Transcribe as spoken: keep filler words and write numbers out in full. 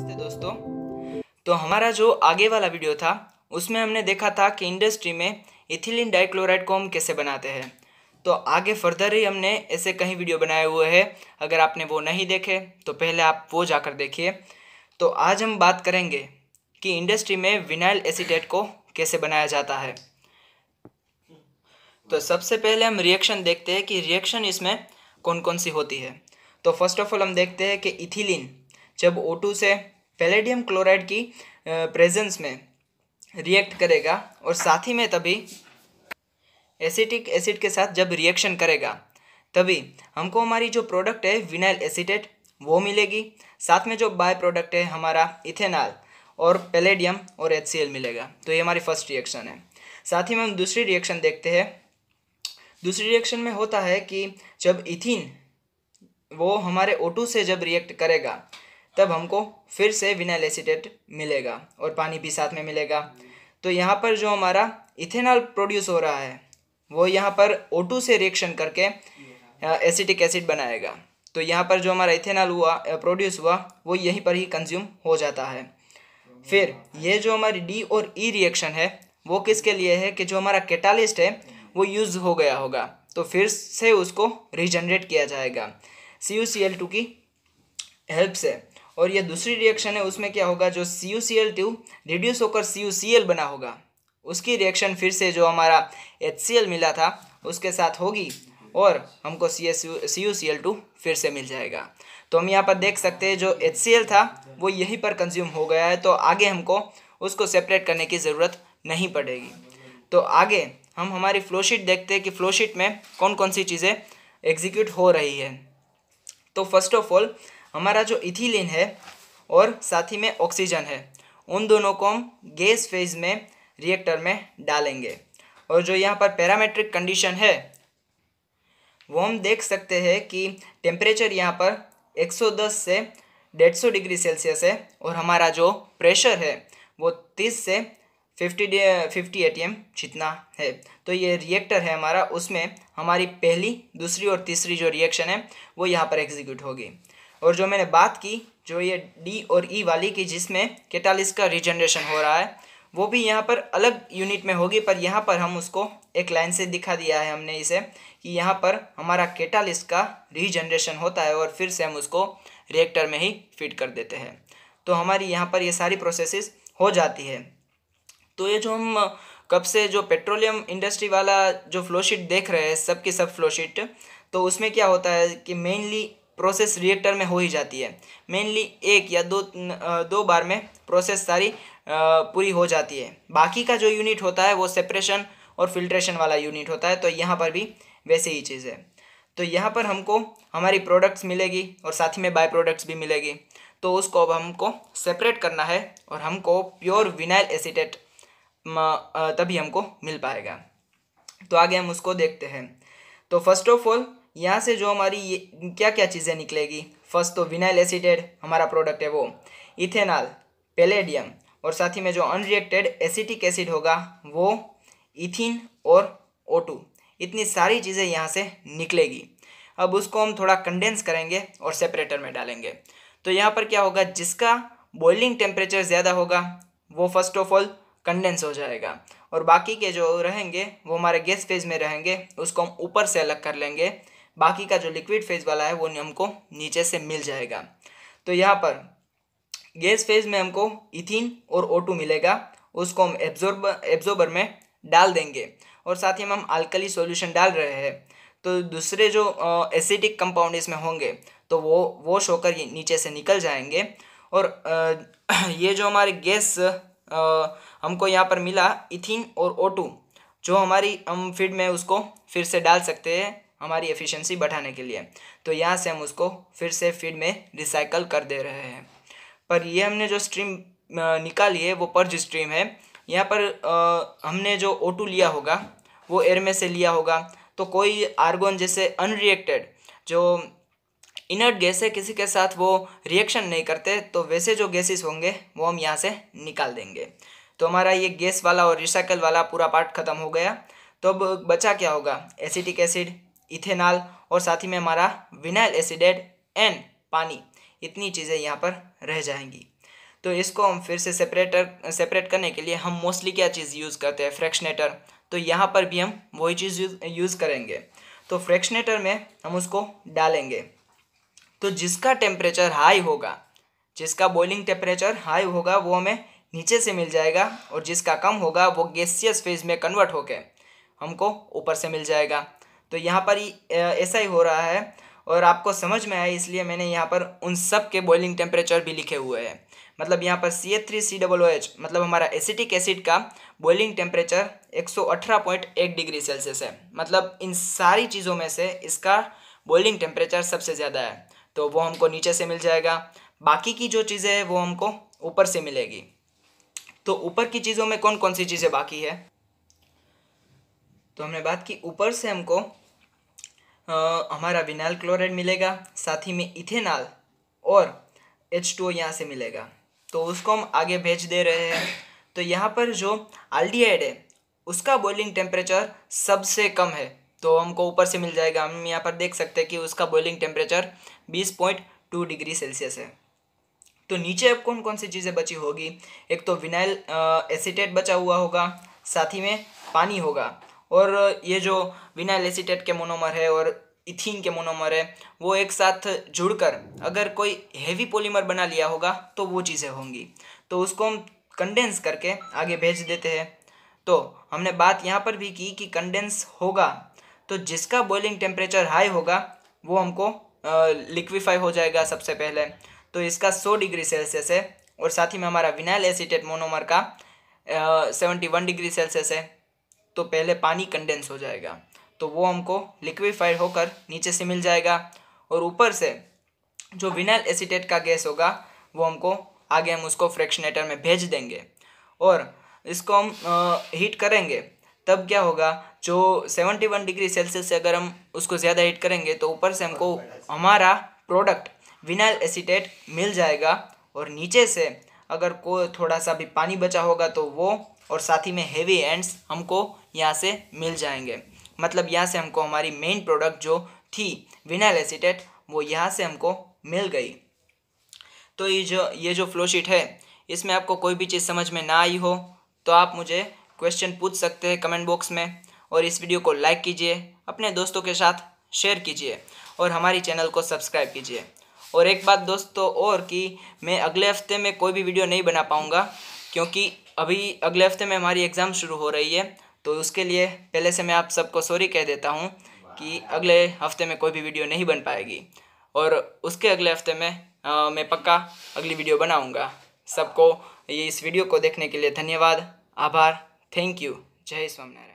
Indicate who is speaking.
Speaker 1: नमस्ते दोस्तों। तो हमारा जो आगे वाला वीडियो था उसमें हमने देखा था कि इंडस्ट्री में इथिलीन डाइक्लोराइड को हम कैसे बनाते हैं। तो आगे फर्दर ही हमने ऐसे कई वीडियो बनाए हुए हैं। अगर आपने वो नहीं देखे तो पहले आप वो जाकर देखिए। तो आज हम बात करेंगे कि इंडस्ट्री में विनाइल एसीटेट को कैसे बनाया जाता है। तो सबसे पहले हम रिएक्शन देखते हैं कि रिएक्शन इसमें कौन कौन सी होती है। तो फर्स्ट ऑफ ऑल हम देखते हैं कि इथिलीन जब ओ टू से पैलेडियम क्लोराइड की प्रेजेंस में रिएक्ट करेगा और साथ ही में तभी एसिटिक एसिड के साथ जब रिएक्शन करेगा तभी हमको हमारी जो प्रोडक्ट है विनाइल एसीटेट वो मिलेगी। साथ में जो बाय प्रोडक्ट है हमारा इथेनॉल और पैलेडियम और एच सी एल मिलेगा। तो ये हमारी फर्स्ट रिएक्शन है। साथ ही में हम दूसरी रिएक्शन देखते हैं। दूसरी रिएक्शन में होता है कि जब इथिन वो हमारे ओ टू से जब रिएक्ट करेगा तब हमको फिर से विनाइल एसीटेट मिलेगा और पानी भी साथ में मिलेगा। तो यहाँ पर जो हमारा इथेनॉल प्रोड्यूस हो रहा है वो यहाँ पर ओ टू से रिएक्शन करके एसिटिक एसिड बनाएगा। तो यहाँ पर जो हमारा इथेनॉल हुआ प्रोड्यूस हुआ वो यहीं पर ही कंज्यूम हो जाता है। फिर ये जो हमारी डी और ई रिएक्शन है वो किसके लिए है कि जो हमारा कैटालिस्ट है वो यूज़ हो गया होगा तो फिर से उसको रीजनरेट किया जाएगा C U C L two की हेल्प से। और ये दूसरी रिएक्शन है उसमें क्या होगा, जो C U C L two reduce होकर सी यू सी एल बना होगा उसकी रिएक्शन फिर से जो हमारा एच सी एल मिला था उसके साथ होगी और हमको C S C U C L two फिर से मिल जाएगा। तो हम यहाँ पर देख सकते हैं जो एच सी एल था वो यहीं पर कंज्यूम हो गया है। तो आगे हमको उसको सेपरेट करने की ज़रूरत नहीं पड़ेगी। तो आगे हम हमारी फ्लोशीट देखते हैं कि फ्लोशीट में कौन कौन सी चीज़ें एग्जीक्यूट हो रही है। तो फर्स्ट ऑफ ऑल हमारा जो इथिलीन है और साथ ही में ऑक्सीजन है उन दोनों को हम गैस फेज में रिएक्टर में डालेंगे। और जो यहाँ पर पैरामेट्रिक कंडीशन है वो हम देख सकते हैं कि टेम्परेचर यहाँ पर एक सौ दस से डेढ़ सौ डिग्री सेल्सियस है और हमारा जो प्रेशर है वो तीस से fifty fifty A T M जितना है। तो ये रिएक्टर है हमारा, उसमें हमारी पहली दूसरी और तीसरी जो रिएक्शन है वो यहाँ पर एग्जीक्यूट होगी। और जो मैंने बात की जो ये डी और ई वाली की जिसमें कैटालिस्ट का रीजनरेशन हो रहा है वो भी यहाँ पर अलग यूनिट में होगी, पर यहाँ पर हम उसको एक लाइन से दिखा दिया है हमने इसे कि यहाँ पर हमारा कैटालिस्ट का रीजनरेशन होता है और फिर से हम उसको रिएक्टर में ही फिट कर देते हैं। तो हमारी यहाँ पर ये सारी प्रोसेसेस हो जाती है। तो ये जो हम कब से जो पेट्रोलियम इंडस्ट्री वाला जो फ्लोशीट देख रहे हैं सब की सब फ्लोशीट, तो उसमें क्या होता है कि मेनली प्रोसेस रिएक्टर में हो ही जाती है। मेनली एक या दो दो बार में प्रोसेस सारी पूरी हो जाती है। बाकी का जो यूनिट होता है वो सेपरेशन और फिल्ट्रेशन वाला यूनिट होता है। तो यहाँ पर भी वैसे ही चीज़ है। तो यहाँ पर हमको हमारी प्रोडक्ट्स मिलेगी और साथ ही में बाय प्रोडक्ट्स भी मिलेगी। तो उसको अब हमको सेपरेट करना है और हमको प्योर विनाइल एसीटेट तभी हमको मिल पाएगा। तो आगे हम उसको देखते हैं। तो फर्स्ट ऑफ ऑल यहाँ से जो हमारी ये क्या क्या चीज़ें निकलेगी, फर्स्ट तो विनाइल एसीटेट हमारा प्रोडक्ट है वो, इथेनॉल, पैलेडियम और साथ ही में जो अनरिएक्टेड एसिटिक एसिड होगा वो इथिन और ओ टू, इतनी सारी चीज़ें यहाँ से निकलेगी। अब उसको हम थोड़ा कंडेंस करेंगे और सेपरेटर में डालेंगे। तो यहाँ पर क्या होगा, जिसका बॉइलिंग टेम्परेचर ज़्यादा होगा वो फर्स्ट ऑफ ऑल कंडेंस हो जाएगा और बाकी के जो रहेंगे वो हमारे गैस फेज में रहेंगे, उसको हम ऊपर से अलग कर लेंगे। बाकी का जो लिक्विड फेज वाला है वो हमको नीचे से मिल जाएगा। तो यहाँ पर गैस फेज में हमको इथिन और ओ टू मिलेगा, उसको हम एब्जॉर्ब एब्जॉर्बर में डाल देंगे और साथ ही में हम अल्कली सॉल्यूशन डाल रहे हैं। तो दूसरे जो एसिडिक कंपाउंड इसमें होंगे तो वो वॉश होकर ये नीचे से निकल जाएंगे। और आ, ये जो हमारी गैस आ, हमको यहाँ पर मिला इथिन और ओ टू, जो हमारी हम फीड में उसको फिर से डाल सकते हैं हमारी एफिशिएंसी बढ़ाने के लिए। तो यहाँ से हम उसको फिर से फीड में रिसाइकल कर दे रहे हैं। पर ये हमने जो स्ट्रीम निकाली है वो पर्ज स्ट्रीम है। यहाँ पर आ, हमने जो ओ टू लिया होगा वो एयर में से लिया होगा। तो कोई आर्गोन जैसे अनरिएक्टेड जो इनर्ट गैस है किसी के साथ वो रिएक्शन नहीं करते, तो वैसे जो गैसेस होंगे वो हम यहाँ से निकाल देंगे। तो हमारा ये गैस वाला और रिसाइकल वाला पूरा पार्ट ख़त्म हो गया। तो अब बचा क्या होगा, एसिटिक एसिड, इथेनॉल और साथ ही में हमारा विनाइल एसिडेट एंड पानी, इतनी चीज़ें यहाँ पर रह जाएंगी। तो इसको हम फिर से सेपरेटर सेपरेट करने के लिए हम मोस्टली क्या चीज़ यूज़ करते हैं, फ्रैक्शनेटर। तो यहाँ पर भी हम वही चीज़ यूज़ करेंगे। तो फ्रैक्शनेटर में हम उसको डालेंगे। तो जिसका टेम्परेचर हाई होगा, जिसका बॉइलिंग टेम्परेचर हाई होगा वो हमें नीचे से मिल जाएगा, और जिसका कम होगा वो गैसियस फेज में कन्वर्ट होके हमको ऊपर से मिल जाएगा। तो यहाँ पर ही ऐसा ही हो रहा है, और आपको समझ में आया इसलिए मैंने यहाँ पर उन सब के बॉइलिंग टेम्परेचर भी लिखे हुए हैं। मतलब यहाँ पर C H three C O O H मतलब हमारा एसिटिक एसिड का बॉइलिंग टेम्परेचर एक सौ अठारह पॉइंट एक डिग्री सेल्सियस है। मतलब इन सारी चीज़ों में से इसका बॉइलिंग टेम्परेचर सबसे ज़्यादा है, तो वो हमको नीचे से मिल जाएगा। बाकी की जो चीज़ें हैं वो हमको ऊपर से मिलेगी। तो ऊपर की चीज़ों में कौन कौन सी चीज़ें बाकी है, तो हमने बात की ऊपर से हमको आ, हमारा विनाइल क्लोराइड मिलेगा, साथ ही में इथेनॉल और एच टू ओ यहाँ से मिलेगा। तो उसको हम आगे भेज दे रहे हैं। तो यहाँ पर जो एल्डिहाइड है उसका बॉइलिंग टेम्परेचर सबसे कम है, तो हमको ऊपर से मिल जाएगा। हम यहाँ पर देख सकते हैं कि उसका बॉइलिंग टेम्परेचर बीस पॉइंट टू डिग्री सेल्सियस है। तो नीचे अब कौन कौन सी चीज़ें बची होगी, एक तो विनाइल एसीटेट बचा हुआ होगा, साथ ही में पानी होगा, और ये जो विनाइल एसीटेट के मोनोमर है और इथीन के मोनोमर है वो एक साथ जुड़कर अगर कोई हेवी पॉलीमर बना लिया होगा तो वो चीज़ें होंगी। तो उसको हम कंडेंस करके आगे भेज देते हैं। तो हमने बात यहाँ पर भी की कि कंडेंस होगा तो जिसका बॉइलिंग टेम्परेचर हाई होगा वो हमको लिक्विफाई हो जाएगा सबसे पहले। तो इसका सौ डिग्री सेल्सियस है, और साथ ही में हमारा विनाइल एसीटेट मोनोमर का सेवेंटी वन डिग्री सेल्सियस है। तो पहले पानी कंडेंस हो जाएगा, तो वो हमको लिक्विफाइड होकर नीचे से मिल जाएगा, और ऊपर से जो विनाइल एसीटेट का गैस होगा वो हमको आगे हम उसको फ्रैक्शनेटर में भेज देंगे, और इसको हम हीट करेंगे। तब क्या होगा, जो सेवेंटी वन डिग्री सेल्सियस से अगर हम उसको ज़्यादा हीट करेंगे तो ऊपर से हमको हमारा प्रोडक्ट विनाइल एसीटेट मिल जाएगा, और नीचे से अगर कोई थोड़ा सा भी पानी बचा होगा तो वो, और साथ ही में हेवी एंड्स हमको यहाँ से मिल जाएंगे। मतलब यहाँ से हमको हमारी मेन प्रोडक्ट जो थी विनाइल एसीटेट वो यहाँ से हमको मिल गई। तो ये जो ये जो फ्लो शीट है इसमें आपको कोई भी चीज़ समझ में ना आई हो तो आप मुझे क्वेश्चन पूछ सकते हैं कमेंट बॉक्स में, और इस वीडियो को लाइक कीजिए, अपने दोस्तों के साथ शेयर कीजिए, और हमारी चैनल को सब्सक्राइब कीजिए। और एक बात दोस्तों और कि मैं अगले हफ्ते में कोई भी वीडियो नहीं बना पाऊँगा, क्योंकि अभी अगले हफ्ते में हमारी एग्ज़ाम शुरू हो रही है। तो उसके लिए पहले से मैं आप सबको सॉरी कह देता हूँ कि अगले हफ्ते में कोई भी वीडियो नहीं बन पाएगी, और उसके अगले हफ्ते में आ, मैं पक्का अगली वीडियो बनाऊँगा। सबको ये इस वीडियो को देखने के लिए धन्यवाद, आभार, थैंक यू। जय स्वामीनारायण।